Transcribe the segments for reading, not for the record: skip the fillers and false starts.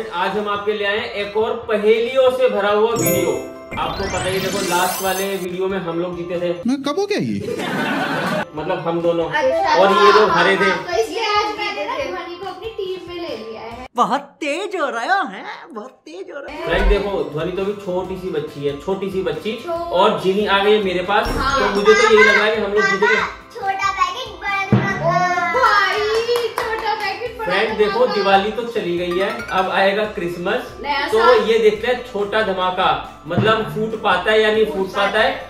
Friend, आज हम आपके लिए आए हैं एक और पहेलियों से भरा हुआ वीडियो। आपको पता ही, देखो लास्ट वाले वीडियो में हम लोग जीते थे। मैं कब हो गया ये? मतलब हम दोनों, और ये लोग हारे थे। तो इसलिए आज मैंने ना ध्वनि को अपनी टीम में ले लिया है। बहुत तेज हो रहा है, बहुत तेज हो रहा है। फ्रेंड देखो, ध्वनि तो भी छोटी सी बच्ची है, छोटी सी बच्ची, और जीनी आ गई मेरे पास। तो मुझे तो यही लग रहा है कि हम लोग जीतेंगे। फ्रेंड देखो, दिवाली तो चली गई है, अब आएगा क्रिसमस, तो ये देखते हैं छोटा धमाका मतलब फूट पाता है या नहीं फूट पाता है।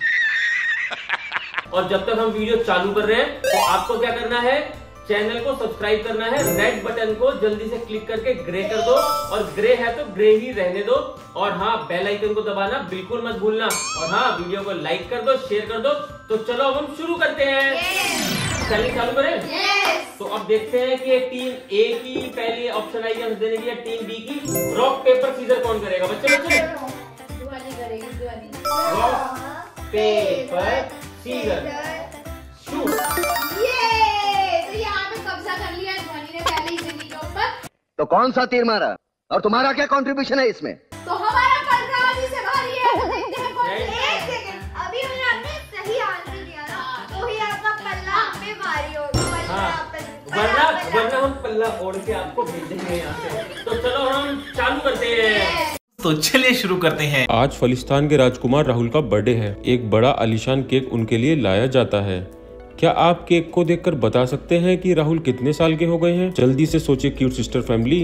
और जब तक हम वीडियो चालू कर रहे हैं तो आपको क्या करना है, चैनल को सब्सक्राइब करना है, रेड बटन को जल्दी से क्लिक करके ग्रे कर दो, और ग्रे है तो ग्रे ही रहने दो, और हाँ बेल आइकन को दबाना बिल्कुल मत भूलना, और हाँ वीडियो को लाइक कर दो, शेयर कर दो। तो चलो अब हम शुरू करते हैं। चलिए चालू करें। तो अब देखते हैं कि टीम ए की पहली ऑप्शन आई है देने की, टीम बी की। रॉक पेपर सीजर कौन करेगा बच्चे? ध्वनि करेगी, Dhwani. Rock paper scissor shoot. ये तो यहाँ पे कब्जा कर लिया है ध्वनि ने पहले ही जिंदगी के ऊपर। तो कौन सा तीर मारा और तुम्हारा क्या कंट्रीब्यूशन है इसमें? तो हमारा पलड़ा अभी से भारी है, तो देखते हैं कौन। एक सेकंड, अभी मैंने आपने सही आंसर दिया ना, तो ही आपका पल्ला हम पे भारी होगा। वरना हम पल्ला ओढ़ के आपको भेज देंगे यहाँ से। तो चलो हम चालू करते हैं। तो चलिए शुरू करते हैं। आज फलिस्तान के राजकुमार राहुल का बर्थडे है। एक बड़ा आलीशान केक उनके लिए लाया जाता है। क्या आप केक को देखकर बता सकते हैं कि राहुल कितने साल के हो गए हैं? जल्दी से सोचिए क्यूट सिस्टर फैमिली।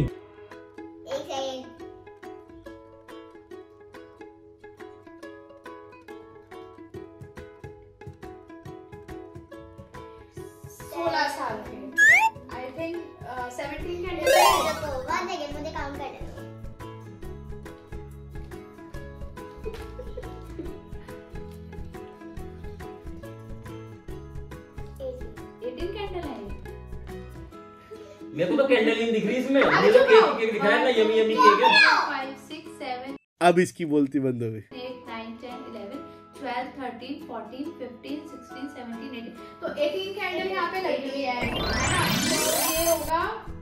16 साल के। आई थिंक 17 के मुझे काउंट कर दो। मेरे को तो कैंडल नहीं दिख रही इसमें, मुझे तो केक दिख रहा है ना, यमी यमी केक है। 5 6 7 अब इसकी बोलती बंद हो गई। 8 9 10 11 12 13 14 15 16 17 18। तो 18 कैंडल यहाँ पे लगी हुई है ना? तो ये होगा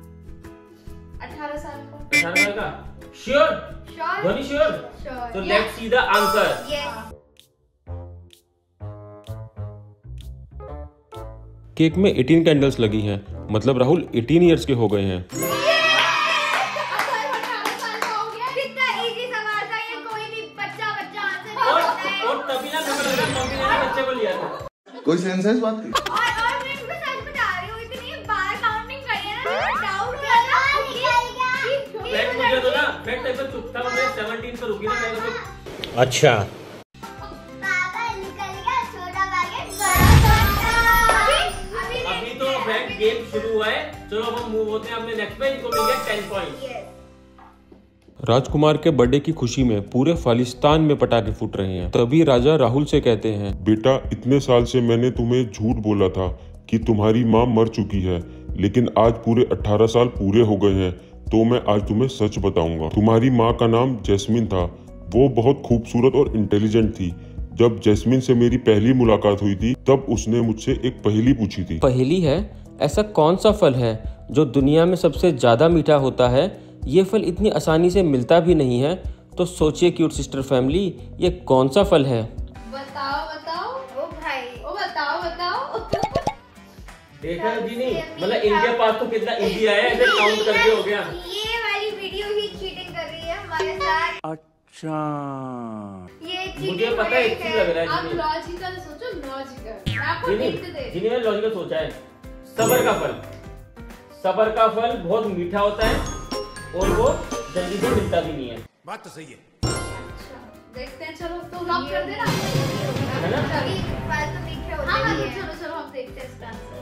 18 साल का। 18 साल का? श्योर? ध्वनि श्योर? तो let's see the answer. Cake में 18 कैंडल्स लगी हैं, मतलब राहुल 18 इयर्स के हो गए हैं। और तभी ना खबर लगा मम्मी ने बच्चे को लिया था। कोई सेंस है इस बात की? और मैं तुम्हें सच बता रही हूँ, इतनी बार काउंटिंग करी है ना, डाउट हुआ था। फैक्ट मुझे तो ना, फैक्ट ऐसा चुप था, मैं 17 पर रुकी ना, मैं तो अच्छा अभी तो फैक्ट गेम शुरू हुआ है। चलो अब हम मूव होते हैं अपने नेक्स्ट पे। इनको मिल गया 10 पॉइंट। राजकुमार के बर्थडे की खुशी में पूरे फालिस्तान में पटाखे फूट रहे हैं। तभी राजा राहुल से कहते हैं, बेटा, इतने साल से मैंने तुम्हें झूठ बोला था कि तुम्हारी माँ मर चुकी है, लेकिन आज पूरे 18 साल पूरे हो गए हैं, तो मैं आज तुम्हें सच बताऊंगा। तुम्हारी माँ का नाम जैस्मिन था। वो बहुत खूबसूरत और इंटेलिजेंट थी। जब जैस्मिन से मेरी पहली मुलाकात हुई थी, तब उसने मुझसे एक पहेली पूछी थी। पहेली है? ऐसा कौन सा फल है जो दुनिया में सबसे ज्यादा मीठा होता है? ये फल इतनी आसानी से मिलता भी नहीं है। तो सोचिए क्यूट सिस्टर फैमिली, ये कौन सा फल है? बताओ बताओ। ओ भाई, ओ बताओ बताओ। देखा जी नहीं, मतलब इनके पास तो कितना इजी आया, ऐसे काउंट करके हो गया। ये वाली वीडियो ही चीटिंग कर रही है हमारे साथ। अच्छा, ये मुझे पता है, इसी लग रहा है। आप लॉजिकल सोचो, लॉजिकल। मैं आपको हिंट दे। जिन्हें मैंने लॉजिकल सोचा है, सबर का फल। सबर का फल बहुत मीठा होता है और वो जल्दी से मिलता भी नहीं है। बात तो सही है। अच्छा, देखते हैं। चलो तो लॉक कर देना, है ना? सभी फल तो मीठे होते हैं। हाँ, चलो चलो हम देखते हैं इसका आंसर।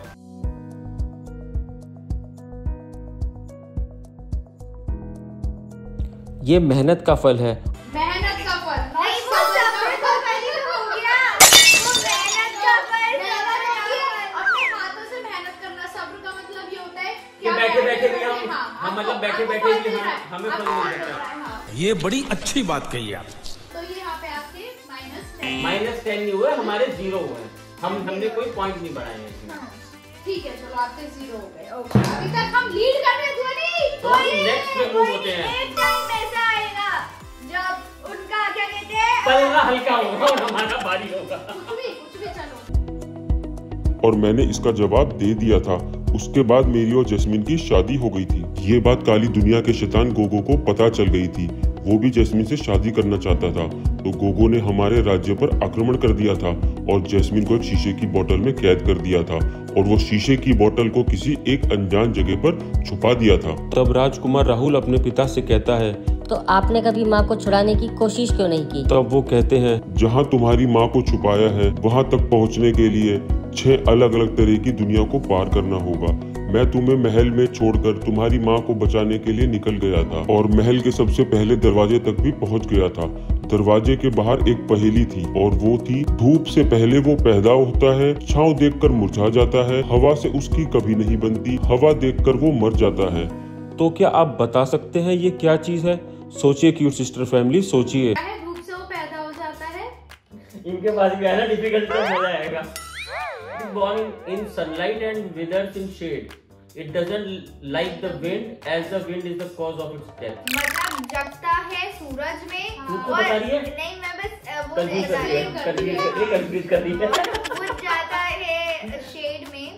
ये मेहनत का फल है। मेहनत का फल। नहीं, वो सबर का फल ही हो गया। वो मेहनत का फल। अपने हाथों से मेहनत करना। सब्र का मतलब ये होता है कि बैठे बैठे भी हम मतलब बैठे बैठे भी हमें फल मिल जाता है। ये बड़ी अच्छी बात कही आप। तो ये यहाँ पे आपके -10 नहीं हुए, हमारे 0 हुए। हमने कोई पॉइंट नहीं बढ़ाए हैं। ठीक है, चलो आपके 0 हो गए। ओके, अभी तक हम लीड कर रहे हैं ध्वनि। कोई नेक्स्ट पे मूव होते हैं। एक टाइम ऐसा आएगा जब उनका क्या कहते हैं, पलड़ा हल्का होगा और हमारा भारी होगा। कुछ भी चलो। और मैंने इसका जवाब दे दिया था। उसके बाद मेरी और जैस्मीन की शादी हो गई थी। ये बात काली दुनिया के शैतान गोगो को पता चल गई थी। वो भी जैस्मीन से शादी करना चाहता था, तो गोगो ने हमारे राज्य पर आक्रमण कर दिया था और जैस्मीन को एक शीशे की बोतल में कैद कर दिया था और वो शीशे की बोतल को किसी एक अनजान जगह पर छुपा दिया था। तब राजकुमार राहुल अपने पिता से कहता है, तो आपने कभी माँ को छुड़ाने की कोशिश क्यों नहीं की? तब वो कहते हैं, जहाँ तुम्हारी माँ को छुपाया है वहाँ तक पहुँचने के लिए 6 अलग अलग तरह की दुनिया को पार करना होगा। मैं तुम्हें महल में छोड़कर तुम्हारी माँ को बचाने के लिए निकल गया था और महल के सबसे पहले दरवाजे तक भी पहुँच गया था। दरवाजे के बाहर एक पहेली थी और वो थी, धूप से पहले वो पैदा होता है, छांव देखकर मुरझा जाता है, हवा से उसकी कभी नहीं बनती, हवा देखकर वो मर जाता है। तो क्या आप बता सकते हैं ये क्या चीज है? सोचिए क्यूट सिस्टर फैमिली, सोचिए। धूप से वो पैदा हो जाता है। इनके पास भी है ना डिफिकल्ट, तो मजा आएगा। Born in sunlight and withers in shade. It doesn't like the wind as the wind is the cause of its death. मतलब जगता है सूरज में तू तो बता रही है? नहीं, मैं बस वो कंफ्यूज कर रही है, कंफ्यूज कर रही है। बुझ जाता है शेड में।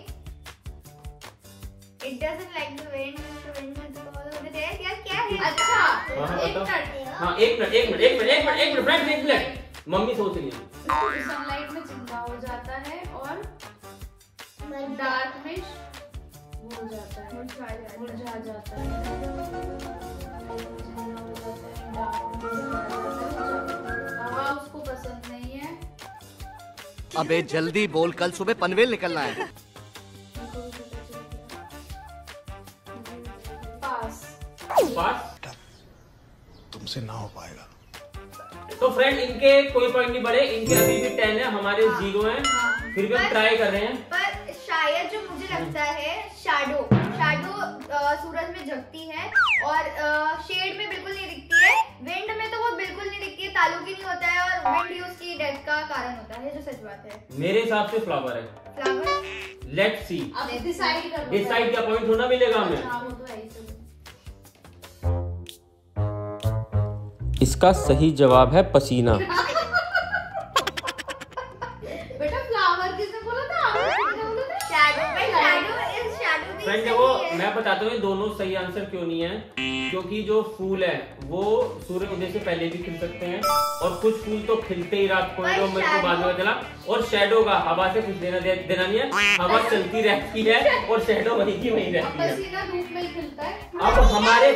It doesn't like the wind is the cause of its death. यार क्या है? अच्छा, एक मिनट। हाँ, एक मिनट, फ्रेंड, एक मिनट। मम्मी सोच रही है। सनलाइट में जिंदा हो जाता है और डार्क में हो जाता है, मुरझा जाता है। हवा उसको पसंद नहीं है। अबे जल्दी बोल, कल सुबह पनवेल निकलना है। पास तुमसे ना हो पाएगा। तो फ्रेंड, इनके कोई पॉइंट नहीं बढ़े, इनके अभी भी 10 है, हमारे 0 है। फिर भी हम ट्राई कर रहे हैं। पर शायद जो मुझे लगता है शैडो सूरज में जगती है और शेड में बिल्कुल नहीं दिखती है। विंड में तो वो बिल्कुल नहीं दिखती है, ताल्लुक ही नहीं होता है और विंड ही उसकी डेथ का कारण होता है, जो सच बात है। मेरे हिसाब से फ्लावर है। Flower, let's see. अब डिसाइड कर लो। डिसाइड क्या पॉइंट होना मिलेगा हमें? हाँ, वो तो है ही। इसका सही जवाब है पसीना। बेटा फ्लावर किसने बोला था? आपने बोला था शैडो। भाई शैडो इज शैडो भी फ्रेंड, देखो मैं बताता हूँ ये दोनों सही आंसर क्यों नहीं है। क्योंकि जो फूल है वो सूर्य उदय से पहले भी खिल सकते हैं और कुछ फूल तो खिलते ही रात को है, जो मेरे को बाद में चला। और शैडो का हवा से कुछ देना नहीं है, हवा चलती रहती है और शैडो वहीं की वहीं रहती है। पसीना धूप में ही खिलता है। अब हमारे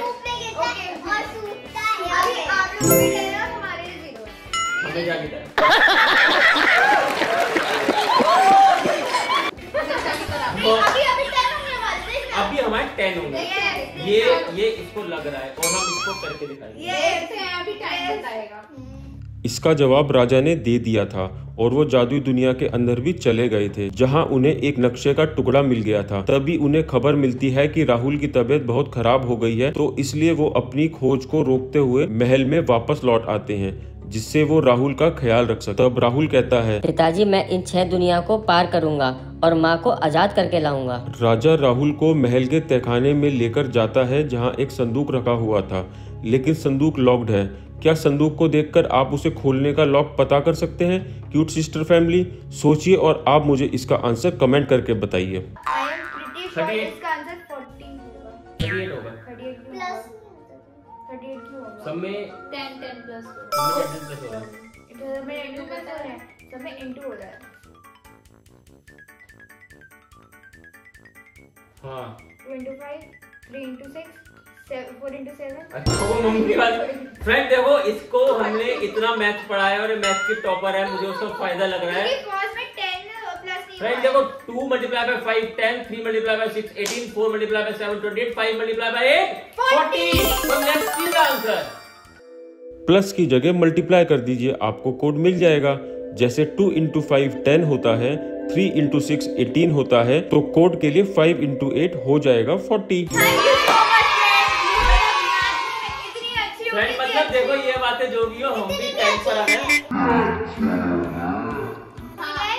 अभी आप लोग भी ले रहे हो, हमारे 0 है। हमें क्या गिरा अभी 10 होने वाले हैं। अभी हमारे 10 होंगे। ये इसको लग रहा है और हम इसको करके दिखाएंगे। ये अभी टाइम बताएगा। इसका जवाब राजा ने दे दिया था और वो जादुई दुनिया के अंदर भी चले गए थे, जहां उन्हें एक नक्शे का टुकड़ा मिल गया था। तभी उन्हें खबर मिलती है कि राहुल की तबीयत बहुत खराब हो गई है, तो इसलिए वो अपनी खोज को रोकते हुए महल में वापस लौट आते हैं, जिससे वो राहुल का ख्याल रख सके। तब राहुल कहता है, पिताजी मैं इन 6 दुनिया को पार करूंगा और माँ को आजाद करके लाऊंगा। राजा राहुल को महल के तहखाने में लेकर जाता है, जहाँ एक संदूक रखा हुआ था, लेकिन संदूक लॉक्ड है। क्या संदूक को देखकर आप उसे खोलने का लॉक पता कर सकते हैं? क्यूट सिस्टर फैमिली, सोचिए और आप मुझे इसका आंसर कमेंट करके बताइए। इसका आंसर 14 होगा। 38 होगा। 38 प्लस 38 क्यों होगा? सब में 10 प्लस होगा। इधर में इंटू में तो है, सब में इंटू हो जाए। हाँ 2 into 5, 3 into 6, 4 into 7। अच्छा, वो मम्मी की बात। फ्रेंड देखो, इसको हमने इतना मैथ पढ़ाया और ये मैथ की टॉपर है, मुझे उसका फायदा लग रहा है। फ्रेंड देखो, 2 multiplied by 5 10, 3 multiplied by 6 18, 4 multiplied by 7 28, 5 multiplied by 8 40। तो let's see the answer. Plus की जगह मल्टीप्लाई कर दीजिए, आपको कोड मिल जाएगा। जैसे 2 into 5 10 होता है, 3 into 6 18 होता है, तो कोड के लिए 5 into 8 हो जाएगा 40। फ्रेंड मतलब देखो, ये बातें जो भी हो, हम भी 10 पर आए हैं।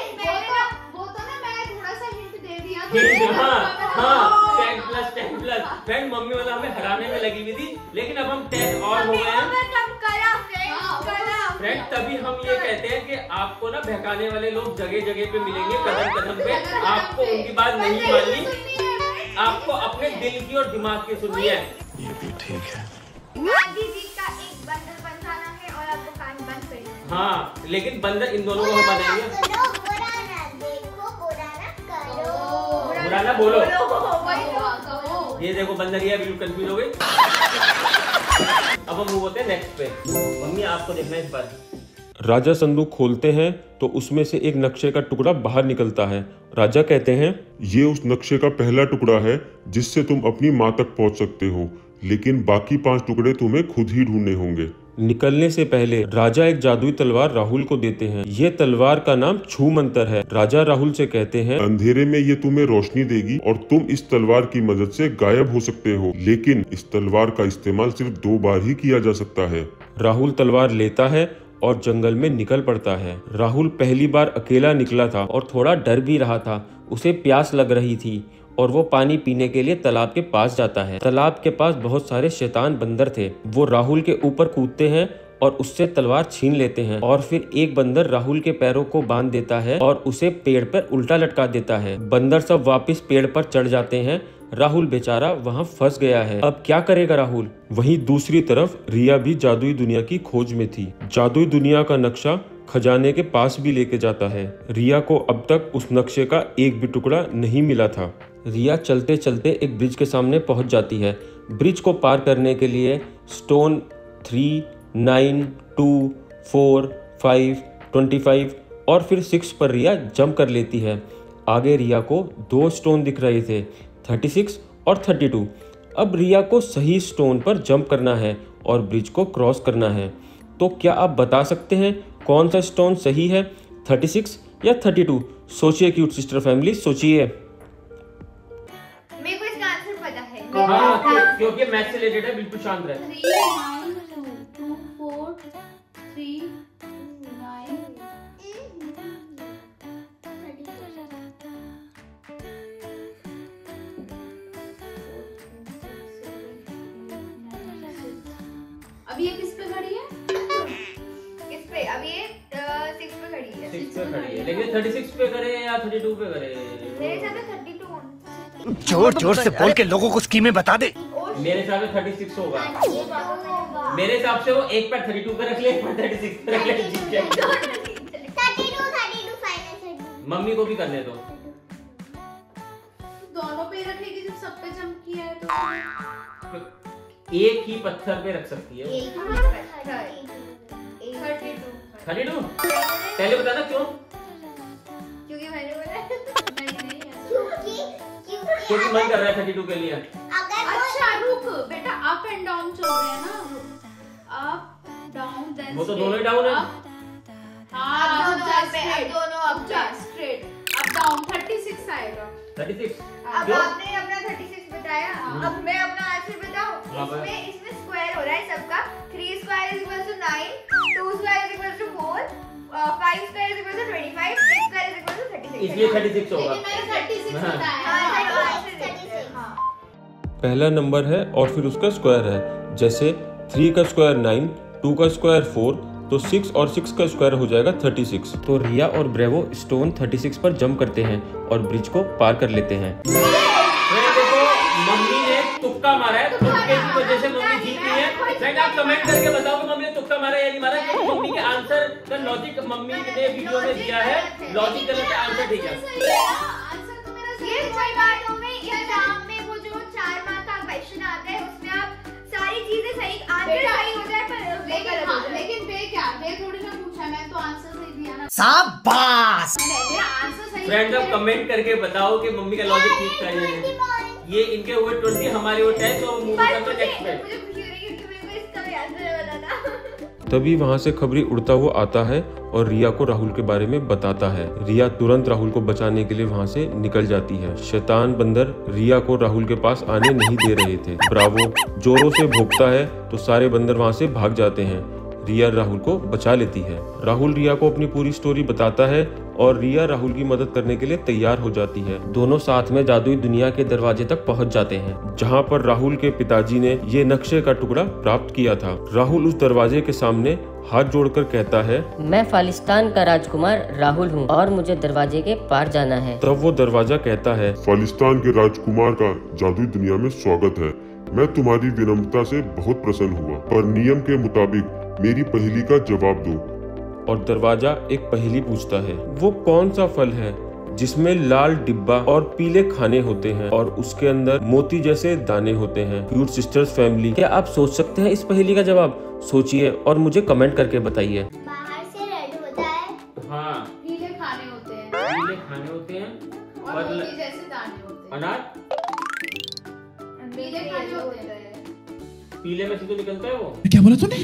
वो तो ना मैं थोड़ा सा हिंट दे दिया। हाँ 10 plus 10 plus फ्रेंड मम्मी वाला हमें हराने में लगी हुई थी, लेकिन अब हम 10 और हो गए हैं फ्रेंड। तभी हम ये कहते हैं कि आपको ना बहकाने वाले लोग जगह जगह पे मिलेंगे, कदम कदम पे। आपको उनकी बात नहीं माननी, आपको अपने दिल की और दिमाग की सुननी है। ये भी ठीक है। गांधी जी का एक बंदर बनाना है और आपको कान बंद करना है। हाँ, लेकिन बंदर इन दोनों को हम बनाएंगे। बुरा ना बोलो। ये देखो बंदर ये बिल्कुल कंफ्यूज हो गई। अब हम मूव होते हैं नेक्स्ट पे। मम्मी आपको देखना है इस बार। राजा संदूक खोलते हैं तो उसमें से एक नक्शे का टुकड़ा बाहर निकलता है। राजा कहते हैं, ये उस नक्शे का पहला टुकड़ा है जिससे तुम अपनी माँ तक पहुँच सकते हो, लेकिन बाकी 5 टुकड़े तुम्हें खुद ही ढूंढने होंगे। निकलने से पहले राजा एक जादुई तलवार राहुल को देते हैं। ये तलवार का नाम छू मंतर है। राजा राहुल से कहते हैं, अंधेरे में ये तुम्हें रोशनी देगी और तुम इस तलवार की मदद से गायब हो सकते हो, लेकिन इस तलवार का इस्तेमाल सिर्फ 2 बार ही किया जा सकता है। राहुल तलवार लेता है और जंगल में निकल पड़ता है। राहुल पहली बार अकेला निकला था और थोड़ा डर भी रहा था। उसे प्यास लग रही थी और वो पानी पीने के लिए तालाब के पास जाता है। तालाब के पास बहुत सारे शैतान बंदर थे। वो राहुल के ऊपर कूदते हैं और उससे तलवार छीन लेते हैं और फिर एक बंदर राहुल के पैरों को बांध देता है और उसे पेड़ पर उल्टा लटका देता है। बंदर सब वापस पेड़ पर चढ़ जाते हैं। राहुल बेचारा वहाँ फंस गया है। अब क्या करेगा राहुल? वहीं दूसरी तरफ रिया भी जादुई दुनिया की खोज में थी। जादुई दुनिया का नक्शा खजाने के पास भी लेके जाता है। रिया को अब तक उस नक्शे का एक भी टुकड़ा नहीं मिला था। रिया चलते चलते एक ब्रिज के सामने पहुंच जाती है। ब्रिज को पार करने के लिए स्टोन 3, 9, 2, 4, 5, 25 और फिर 6 पर रिया जंप कर लेती है। आगे रिया को 2 स्टोन दिख रहे थे, 36 और 32। अब रिया को सही स्टोन पर जंप करना है और ब्रिज को क्रॉस करना है। तो क्या आप बता सकते हैं कौन सा स्टोन सही है, 36 या 32? सोचिए क्यूट सिस्टर फैमिली, सोचिए। मेरे को इसका आंसर पता है। हाँ, क्योंकि मैथ से रिलेटेड है। बिल्कुल शांत रहे। 3, 9, 2, 4, 3, 9, अब ये किस पे खड़ी है? किस पे? अब ये 6 पे खड़ी है। 6 पे खड़ी है, लेकिन 36 पे करे या 32 पे करे? मेरे हिसाब से 32। जोर जोर से बोल के लोगों को स्कीमें बता दे। मेरे हिसाब से 36 होगा। मेरे हिसाब से वो एक पैर 32 पे रख ले, एक पैर 36 पे रख ले, जीत जाएगा। 32 फाइनल। मम्मी को भी करने दो। दोनों पे रखेगी जब सब पे जंप किया है तो एक ही पत्थर पे रख सकती है। एक ही पत्थर। 32। पहले बताना क्यों? क्योंकि मैंने बोला क्योंकि मन कर रहा है 32 के लिए। अच्छा रुक बेटा, अप एंड डाउन चल रहे हैं ना, अप डाउन देन वो तो दोनों ही डाउन है। हाँ दोनों अप जा स्ट्रेट, अप डाउन 36 आएगा। 36। अब आपने अपना 36 बताया, अब मैं अपना आंसर बताऊं। इसमें स्क्वायर हो रहा है सबका। 3 square is equal to 9, 2 square is equal to 4, 5 square is equal to 25, 6 square is equal to 36। इसलिए 36 होगा। लेकिन मैंने 36 बताया। पहला नंबर है और फिर उसका स्क्वायर है। जैसे 3 का स्क्वायर 9, 2 का स्क्वायर 4, तो 6 और 6 का स्क्वायर हो जाएगा 36। तो रिया और ब्रेवो स्टोन 36 पर जंप करते हैं और ब्रिज को पार कर लेते हैं। देखो मम्मी ने तुक्का मारा है, तुक्के की वजह से मम्मी जीत गई है। फ्रेंड आप कमेंट करके बताओ कि मम्मी ने तुक्का मारा या नहीं मारा। क्योंकि मम्मी के आंसर का लॉजिक मम्मी ने वीडियो में दिया है, लॉजिक गलत है, आंसर ठीक है। ये कोई बात हो गई। एग्जाम में वो जो 4 मार्क का क्वेश्चन आता है उसमें आप सारी चीजें सही आंसर सही हो जाए पर लेकिन बे क्या बे थोड़ी ना पूछा, मैं तो आंसर सही दिया ना। शाबाश। मेरा आंसर सही। फ्रेंड्स आप कमेंट करके बताओ कि मम्मी का लॉजिक ठीक था या नहीं। ये इनके हुए 20, हमारे हुए 10, तो मूव करते हैं नेक्स्ट पे। मुझे खुशी हो रही है क्योंकि मेरे को इसका आंसर पता था। तभी वहां से खबरी उड़ता हुआ आता है और रिया को राहुल के बारे में बताता है। रिया तुरंत राहुल को बचाने के लिए वहां से निकल जाती है। शैतान बंदर रिया को राहुल के पास आने नहीं दे रहे थे। ब्रावो जोरों से भौंकता है तो सारे बंदर वहां से भाग जाते हैं। रिया राहुल को बचा लेती है। राहुल रिया को अपनी पूरी स्टोरी बताता है और रिया राहुल की मदद करने के लिए तैयार हो जाती है। दोनों साथ में जादुई दुनिया के दरवाजे तक पहुंच जाते हैं, जहां पर राहुल के पिताजी ने ये नक्शे का टुकड़ा प्राप्त किया था। राहुल उस दरवाजे के सामने हाथ जोड़कर कहता है, मैं फालिस्तान का राजकुमार राहुल हूँ और मुझे दरवाजे के पार जाना है। तब वो दरवाजा कहता है, फालिस्तान के राजकुमार का जादुई दुनिया में स्वागत है। मैं तुम्हारी विनम्रता से बहुत प्रसन्न हुआ, पर नियम के मुताबिक मेरी पहेली का जवाब दो। और दरवाजा एक पहेली पूछता है, वो कौन सा फल है जिसमें लाल डिब्बा और पीले खाने होते हैं और उसके अंदर मोती जैसे दाने होते हैं? क्यूट सिस्टर्स फैमिली, क्या आप सोच सकते हैं इस पहेली का जवाब? सोचिए और मुझे कमेंट करके बताइए। बाहर से रेड होता है, हाँ, पीले खाने होते हैं पीले खाने होते हैं और मोती जैसे दाने होते हैं। अनार पीले खाने होते हैं। पीले में से तो निकलता है वो। क्या बोला तूने?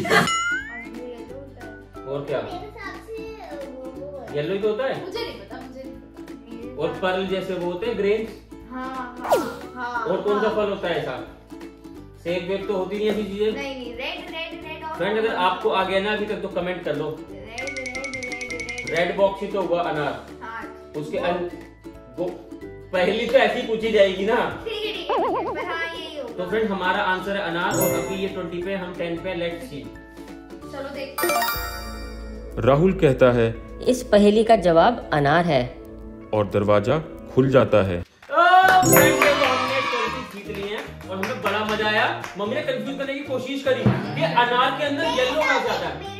और क्या? येलो ही तो होता है। मुझे नहीं पता, मुझे नहीं पता। और पर्ल जैसे वो होते हैं ग्रेन्स। हाँ। और कौन सा फल होता है ऐसा? सेब वेब तो होती नहीं ऐसी चीजें। नहीं, रेड और फ्रेंड, अगर आपको आ गया ना अभी तक तो कमेंट कर लो। रेड बॉक्स ही तो हुआ अनार। हाँ, उसके वो पहली तो ऐसी पूछी जाएगी ना। ठीक है, पर हाँ यही होगा। तो फ्रेंड हमारा आंसर है अनार। और अभी ये 20 पे, हम 10 पे। Let's see. चलो देखते हैं। राहुल कहता है, इस पहेली का जवाब अनार है। और दरवाजा खुल जाता है। फ्रेंड, ये तो हमने 20 जीत लिए हैं और हमें बड़ा मजा आया। मम्मी ने कंफ्यूज करने की कोशिश करी कि अनार के अंदर येलो कहाँ से आता है।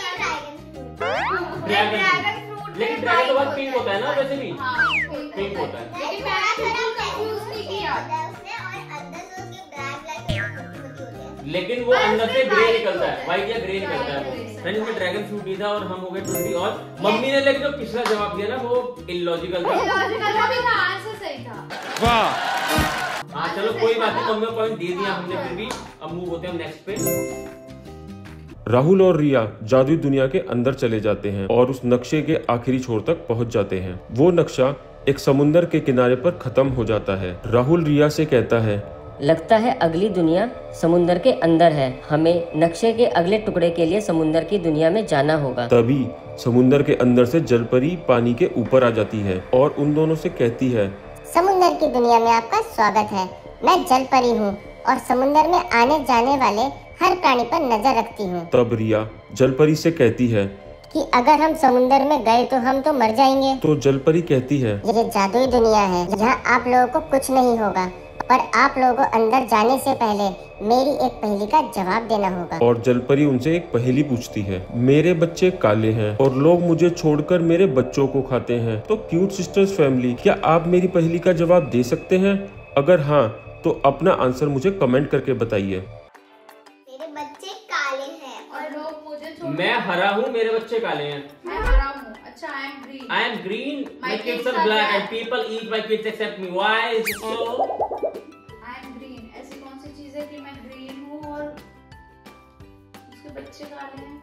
ड्रैगन फ्रूट, लेकिन ड्रैगन तो बहुत पिंक होता है ना वैसे भी। पिंक होता है। लेकिन मैंने कंफ्यूज नहीं किया। लेकिन वो अंदर से ग्रे निकलता है, व्हाइट या ग्रे निकलता है वो। फ्रेंड्स, में ड्रैगन फ्रूट भी था और हम हो गए 20। और मम्मी ने लेकिन जो पिछला जवाब दिया ना वो इलॉजिकल था। आंसर सही था। हाँ चलो कोई बात नहीं, मम्मी को पॉइंट दे दिया हमने फिर भी। अब मूव होते हैं नेक्स्ट पे। राहुल और रिया जादुई दुनिया के अंदर चले जाते हैं और उस नक्शे के आखिरी छोर तक पहुंच जाते हैं। वो नक्शा एक समुंदर के किनारे पर खत्म हो जाता है। राहुल रिया से कहता है, लगता है अगली दुनिया समुंदर के अंदर है। हमें नक्शे के अगले टुकड़े के लिए समुंदर की दुनिया में जाना होगा। तभी समुंदर के अंदर से जलपरी पानी के ऊपर आ जाती है और उन दोनों से कहती है, समुंदर की दुनिया में आपका स्वागत है। मैं जलपरी हूँ और समुंदर में आने जाने वाले हर प्राणी पर नजर रखती हूँ। तब रिया जलपरी से कहती है कि अगर हम समुंदर में गए तो हम तो मर जाएंगे। तो जलपरी कहती है, ये जादुई दुनिया है जहाँ आप लोगों को कुछ नहीं होगा, पर आप लोगों को अंदर जाने से पहले मेरी एक पहेली का जवाब देना होगा। और जलपरी उनसे एक पहेली पूछती है, मेरे बच्चे काले हैं और लोग मुझे छोड़कर मेरे बच्चों को खाते हैं, तो क्यूट सिस्टर्स फैमिली, क्या आप मेरी पहेली का जवाब दे सकते हैं? अगर हाँ तो अपना आंसर मुझे कमेंट करके बताइए। मेरे बच्चे काले हैं और लोग मुझे मैं हरा हूँ, मेरे बच्चे काले हैं। मैं हरा हूँ। अच्छा, I am green. I am green. My kids are black and people eat my kids except me. Why is it so? I am green. ऐसी कौन सी चीज है कि मैं ग्रीन हूँ और उसके बच्चे काले हैं?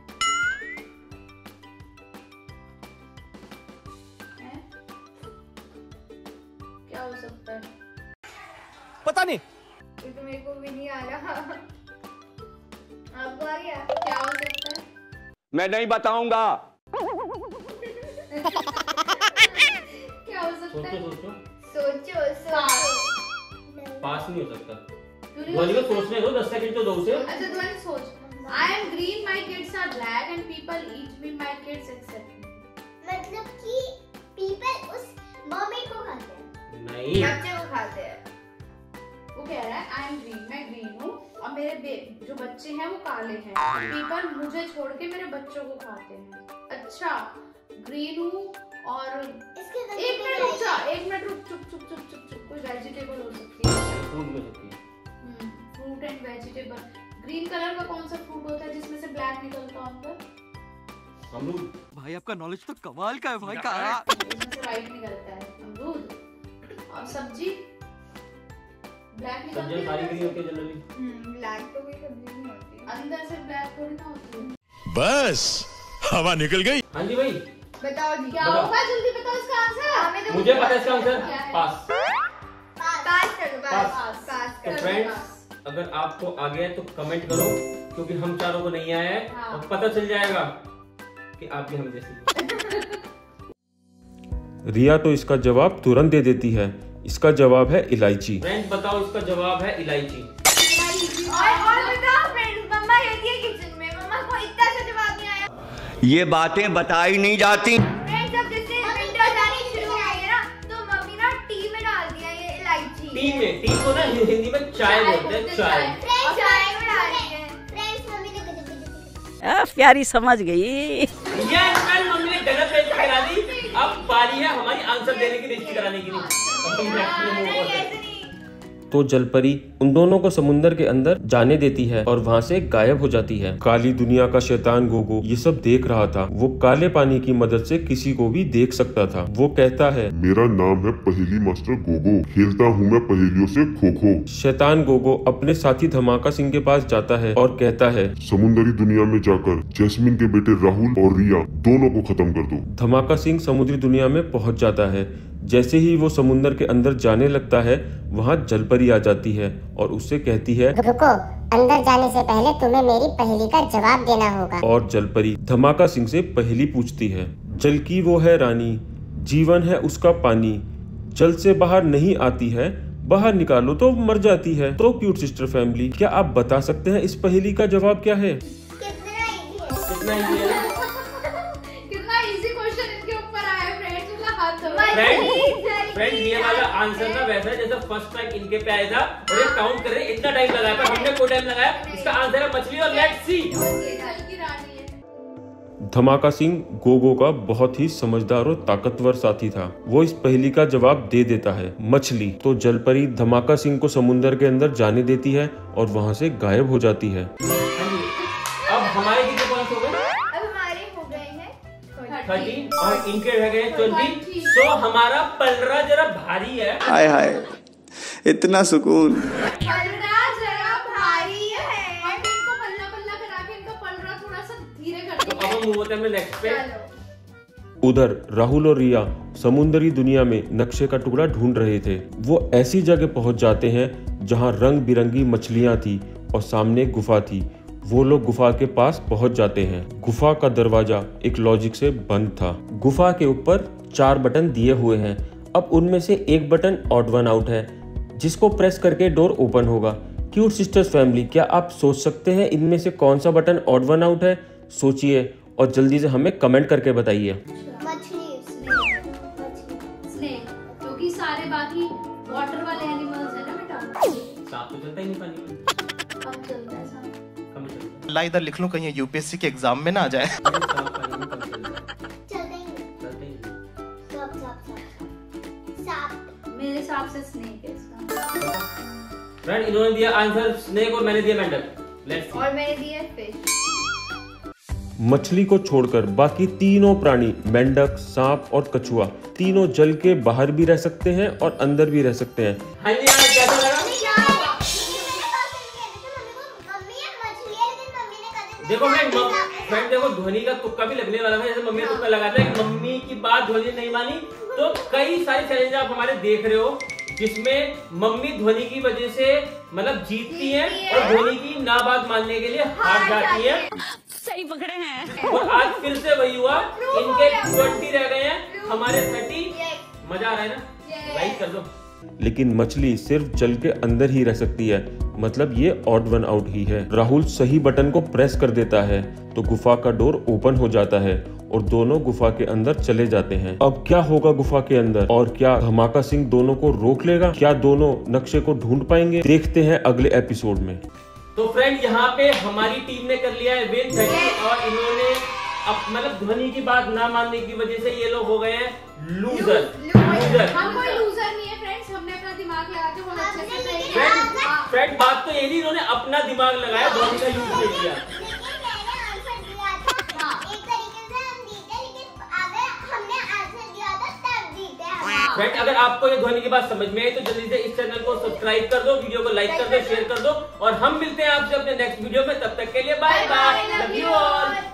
क्या हो सकता है? पता नहीं। ये तो मेरे को भी नहीं आ रहा। आपको आ गया? क्या हो सकता है? मैं नहीं बताऊंगा। क्या हो सकता है? सोचो। पास नहीं हो सकता। सोचो। को सोचने दो, 10 सेकंड तो दो उसे। अच्छा तुम्हारी सोच। I am green, my kids are black and people eat me, my kids accept me. मतलब कि people उस मर्मेड को खाते हैं। नहीं, बच्चे को खाते हैं। वो कह रहा है I am green, मैं ग्रीन हूँ और मेरे जो बच्चे हैं वो काले हैं। People मुझे छोड़ के मेरे बच्चों को खाते हैं। अच्छा, ग्रीन हूँ और एक मिनट रुक, चुप। कोई वेजिटेबल हो सकती है। फ्रूट हो सकती है। Fruit and vegetable. Green colour का कौन सा फ्रूट होता है जिसमें से ब्लैक निकलता है अंदर? अमरूद। भाई आपका नॉलेज तो कमाल का है भाई का। इसमें से व्हाइट निकलता है अमरूद। और सब्जी ब्लैक निकलती सब्जियां सारी ग्रीन होती है जनरली। ब्लैक तो कोई सब्जी नहीं होती, अंदर से ब्लैक थोड़ी ना होती है। बस हवा निकल गई। हाँ जी भाई, बताओ जी क्या होगा, जल्दी बताओ इसका आंसर। मुझे पता है इसका आंसर। पास। तो फ्रेंड्स, अगर आपको आ गया है तो कमेंट करो, क्योंकि हम चारों को नहीं आया है। और पता चल जाएगा कि आप भी हम जैसे। रिया तो इसका जवाब तुरंत दे देती है। इसका जवाब है इलायची। फ्रेंड्स बताओ, इसका जवाब है इलायची। और बताओ फ्रेंड्स, मम्मा रहती है किचन में, मम्मा को इतना सा जवाब नहीं आया। ये बातें बताई नहीं जाती। फ्रेंड्स जब जैसे विंटर जानी शुरू हो गई है ना, तो मम्मी ना टी में डाल दिया ये इलायची। टी को ना हिंदी में चाय बोलते हैं, चाय। चाय में डाल दिया। प्यारी समझ गई। ये मम्मी ने गलत बेइज्जती करा दी। अब बारी है हमारी आंसर देने की, बेइज्जती कराने की नहीं। तो जलपरी उन दोनों को समुंदर के अंदर जाने देती है और वहाँ से गायब हो जाती है। काली दुनिया का शैतान गोगो ये सब देख रहा था। वो काले पानी की मदद से किसी को भी देख सकता था। वो कहता है, मेरा नाम है पहेली मास्टर गोगो, खेलता हूँ मैं पहेलियों से खो खो। शैतान गोगो अपने साथी धमाका सिंह के पास जाता है और कहता है, समुद्री दुनिया में जाकर जैस्मिन के बेटे राहुल और रिया दोनों को खत्म कर दो। धमाका सिंह समुद्री दुनिया में पहुंच जाता है। जैसे ही वो समुंदर के अंदर जाने लगता है, वहाँ जलपरी आ जाती है और उससे कहती है, रुको, अंदर जाने से पहले तुम्हें मेरी पहेली का जवाब देना होगा। और जलपरी धमाका सिंह से पहेली पूछती है। जल की वो है रानी, जीवन है उसका पानी, जल से बाहर नहीं आती है, बाहर निकालो तो मर जाती है। तो क्यूट सिस्टर फैमिली, क्या आप बता सकते हैं इस पहेली का जवाब क्या है? कितना इजी है? कितना इजी क्वेश्चन इनके ऊपर आया फ्रेंड्स, मतलब हाथ दो। फ्रेंड ये वाला आंसर ना वैसा है जैसे फर्स्ट टाइम इनके पे आया था और ये काउंट कर रहे हैं, इतना टाइम लगाया पर हमने कोई टाइम लगाया। इसका आंसर है मछली और लेट्स सी। धमाका सिंह गोगो का बहुत ही समझदार और ताकतवर साथी था। वो इस पहेली का जवाब दे देता है, मछली। तो जलपरी धमाका सिंह को समुंदर के अंदर जाने देती है और वहाँ से गायब हो जाती है। अब हमारे कितने पॉइंट्स हो गए? अब हमारे हो गए हैं 30 और इनके रह गए 20। तो हमारा पलड़ा जरा भारी है। हाय हाय, इतना सुकून। पलड़ा जरा भारी है। हम इनको पल्ला पल्ला करा के इनका पलड़ा थोड़ा सा धीरे कर तो अब हम मूव होते हैं नेक्स्ट पे। उधर राहुल और रिया समुद्री दुनिया में नक्शे का टुकड़ा ढूंढ रहे थे। वो ऐसी जगह पहुंच जाते हैं जहां रंग बिरंगी मछलियां थी और सामने गुफा थी। वो लोग गुफा के पास पहुंच जाते हैं। गुफा का दरवाजा एक लॉजिक से बंद था। गुफा के ऊपर 4 बटन दिए हुए हैं। अब उनमें से एक बटन ऑड वन आउट है, जिसको प्रेस करके डोर ओपन होगा। क्यूट सिस्टर्स फैमिली, क्या आप सोच सकते हैं इनमें से कौन सा बटन ऑड वन आउट है? सोचिए और जल्दी से हमें कमेंट करके बताइए। स्नेक, क्योंकि सारे बाकी वाटर वाले एनिमल्स है ना बेटा। सांप तो चलता ही नहीं पानी में। कम चलता है सांप। कम चलता ला इधर लिख लूं कहीं यूपीएससी के एग्जाम में ना आ जाए। मेरे हिसाब से स्नेक है इसका। फ्रेंड इन्होंने दिया आंसर स्नेक और मैंने दिया मेंढक। Let's see. और मैंने दिया फिश। मछली को छोड़कर बाकी तीनों प्राणी, मेंढक, सांप और कछुआ, तीनों जल के बाहर भी रह सकते हैं और अंदर भी रह सकते हैं। हाँ जी, कैसा लगा? देखो फ्रेंड देखो, ध्वनि का तुक्का भी लगने वाला था। जैसे मम्मी तुक्का लगाता है, मम्मी की बात ध्वनि नहीं मानी। तो कई सारे चैलेंज आप हमारे देख रहे हो जिसमें मम्मी ध्वनि की वजह से मतलब जीतती है और ध्वनि की ना बात मानने के लिए हार जाती है। सही पकड़े हैं। और आज फिर से वही हुआ, इनके 20 रह गए हैं, हमारे 30। मजा आ रहा है ना? लाइक कर दो। लेकिन मछली सिर्फ जल के अंदर ही रह सकती है, मतलब ये ऑड वन आउट ही है। राहुल सही बटन को प्रेस कर देता है तो गुफा का डोर ओपन हो जाता है और दोनों गुफा के अंदर चले जाते हैं। अब क्या होगा गुफा के अंदर, और क्या धमाका सिंह दोनों को रोक लेगा? क्या दोनों नक्शे को ढूंढ पाएंगे? देखते हैं अगले एपिसोड में। तो फ्रेंड यहाँ पे हमारी टीम ने कर लिया है विन 30 और इन्होंने मतलब ध्वनि की बात ना मानने की वजह से ये लोग हो गए हैं लूजर। हम कोई लूजर नहीं है फ्रेंड्स, हमने अपना दिमाग लगा के बहुत अच्छे से फ्रेंड बात तो ये नहीं, इन्होंने अपना दिमाग लगाया, ध्वनि का यूज नहीं किया। फ्रेंड अगर आपको ये ध्वनि की बात समझ में आई तो जल्दी से इस चैनल को सब्सक्राइब कर दो, वीडियो को लाइक कर दो, शेयर कर दो और हम मिलते हैं आपसे अपने नेक्स्ट वीडियो में। तब तक के लिए bye bye, love you all.